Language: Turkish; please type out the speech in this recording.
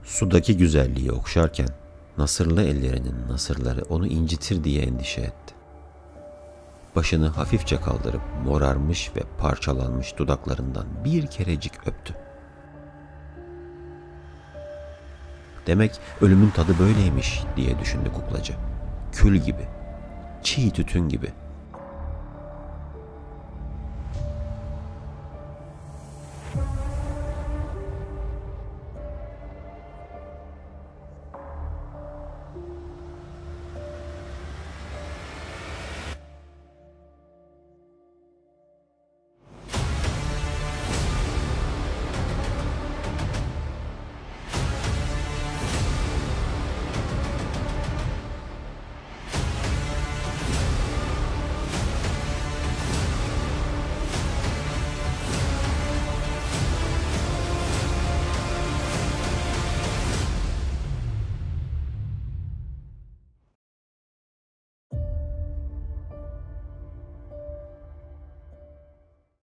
Sudaki güzelliği okşarken nasırlı ellerinin nasırları onu incitir diye endişe etti. Başını hafifçe kaldırıp morarmış ve parçalanmış dudaklarından bir kerecik öptü. Demek ölümün tadı böyleymiş diye düşündü kuklacı. Kül gibi, çiğ tütün gibi.